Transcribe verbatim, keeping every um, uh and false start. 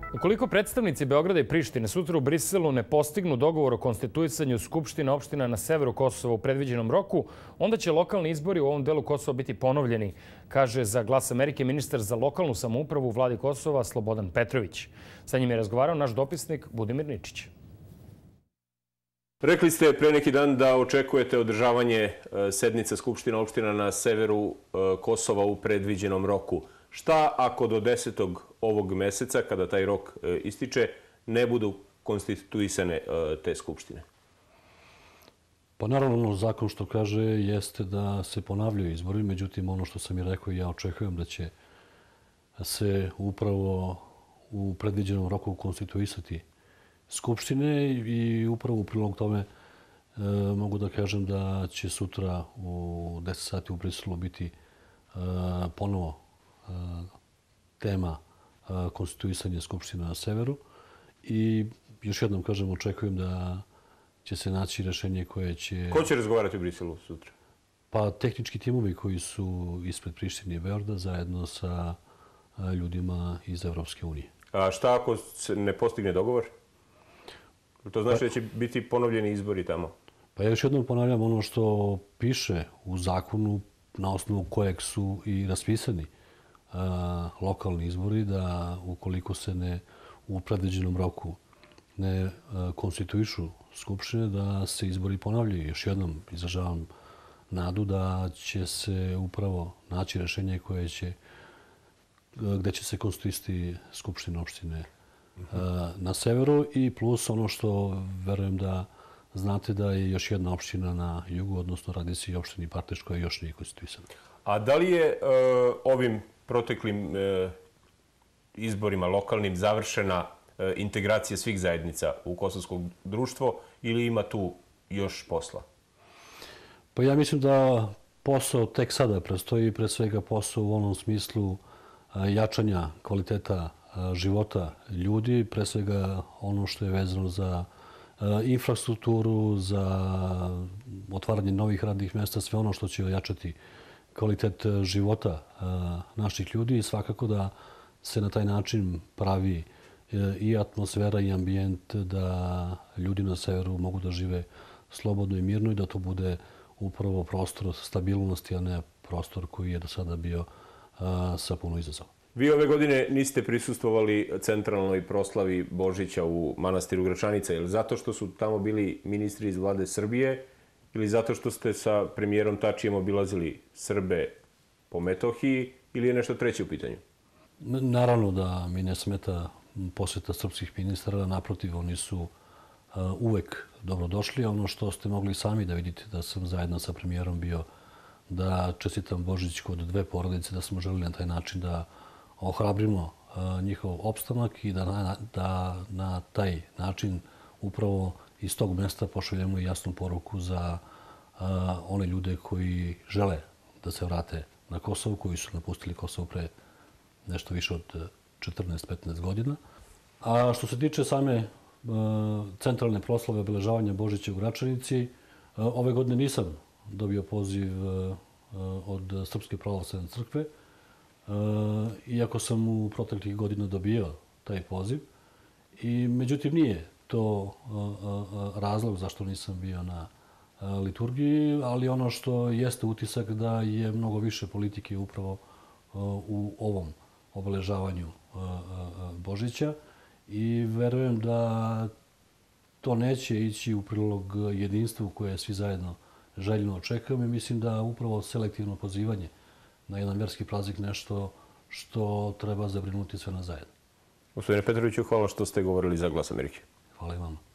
Ukoliko predstavnici Beograda i Prištine sutra u Briselu ne postignu dogovor o konstituisanju Skupštine opština na severu Kosova u predviđenom roku, onda će lokalni izbori u ovom delu Kosova biti ponovljeni, kaže za Glas Amerike ministar za lokalnu samoupravu u vladi Kosova Slobodan Petrović. Sa njim je razgovarao naš dopisnik Budimir Ničić. Rekli ste pre neki dan da očekujete održavanje sednice Skupštine opština na severu Kosova u predviđenom roku. Šta ako do desetog ovog meseca, kada taj rok ističe, ne budu konstituisane te skupštine? Pa naravno, zakon što kaže jeste da se ponavljaju izbori. Međutim, ono što sam i rekao, ja očekujem da će se upravo u predviđenom roku konstituisati skupštine i upravo u prilog tome mogu da kažem da će sutra u deset sati u Briselu biti ponovo tema konstituisanja Skupštine na severu. I još jednom kažem, očekujem da će se naći rešenje koje će... Ko će razgovarati u Briselu sutra? Pa tehnički timovi koji su ispred Prištine i Beograda zajedno sa ljudima iz Evropske unije. A šta ako se ne postigne dogovor? To znači da će biti ponovljeni izbori tamo? Pa ja još jednom ponavljam ono što piše u zakonu na osnovu kojeg su i raspisani lokalni izbori, da ukoliko se ne u predviđenom roku ne konstituišu skupštine, da se izbori ponavljaju. Još jednom izražavam nadu da će se upravo naći rešenje koje će, gde će se konstituisati skupštine opštine na severu i plus ono što verujem da znate da je još jedna opština na jugu, odnosno radi se i opštini Parteš koja još nije konstituisana. A da li je ovim proteklim izborima lokalnim završena integracija svih zajednica u kosovsko društvo ili ima tu još posla? Pa ja mislim da posao tek sada prestoji, pre svega posao u onom smislu jačanja kvaliteta života ljudi, pre svega ono što je vezano za infrastrukturu, za otvaranje novih radnih mjesta, sve ono što će ojačati kvalitet života naših ljudi i svakako da se na taj način pravi i atmosfera i ambijent da ljudi na severu mogu da žive slobodno i mirno i da to bude upravo prostor stabilnosti, a ne prostor koji je do sada bio sa puno izazova. Vi ove godine niste prisustvovali centralnoj proslavi Božića u manastiru Gračanica. Je li zato što su tamo bili ministri iz vlade Srbije ili zato što ste sa premijerom Tačijem obilazili Srbe po Metohiji ili je nešto treće u pitanju? Naravno da mi ne smeta posjeta srpskih ministara. Naprotiv, oni su uvek dobrodošli. Ono što ste mogli sami da vidite da sam zajedno sa premijerom bio da čestitam Božić kod dve porodice, da smo želeli na taj način da ohrabrimo njihov opstanak i da na, da na taj način upravo iz tog mesta pošaljemo jasnu poruku za a, one ljude koji žele da se vrate na Kosovo, koji su napustili Kosovo pre nešto više od četrnaest petnaest godina. A što se tiče same a, centralne proslave obeležavanja Božića u Gračanici, a, ove godine nisam dobio poziv a, od Srpske pravoslavne crkve, iako sam u proteklih godina dobio taj poziv. I međutim, nije to razlog zašto nisam bio na liturgiji, ali ono što jeste utisak da je mnogo više politike upravo u ovom obeležavanju Božića i verujem da to neće ići u prilog jedinstvu koje svi zajedno željno očekujemo i mislim da upravo selektivno pozivanje na jedan verski praznik nešto što treba zabrinuti sve nas zajedno. Gospodine Petroviću, hvala što ste govorili za Glas Amerike. Hvala i vama.